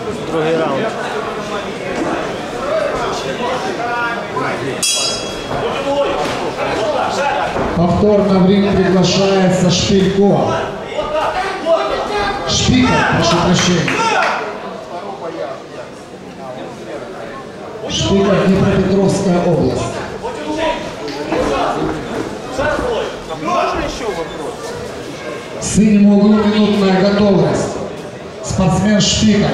Другий раунд. Повторно в ринг приглашается Шпилько. Шпика, прошу прощения. Шпика, Днепропетровская область. В синем углу минутная готовность. Спортсмен Шпика.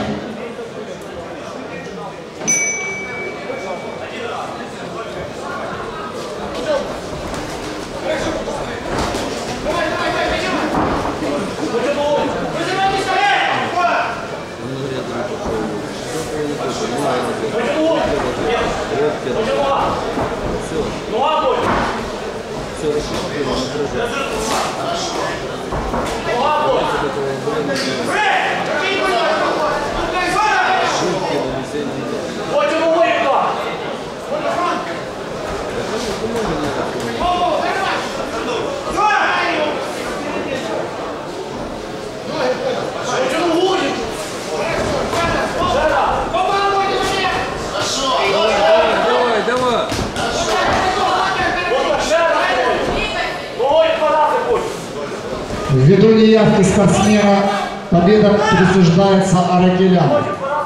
Ввиду неявки спортсмена победа присуждается Аракеляну.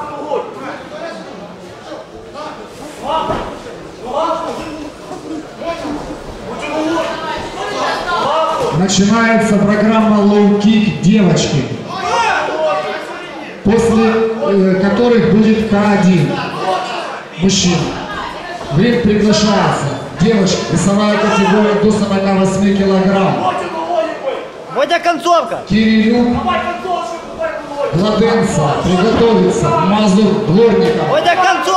Начинается программа лоу-кик девочки, после которых будет К1 мужчина. В ринг приглашается девочка, весовая категория до 48 килограмм. Водя, концовка! Кирилюк, Гладенца, приготовиться, Мазур, Дворников. Водя, концовка!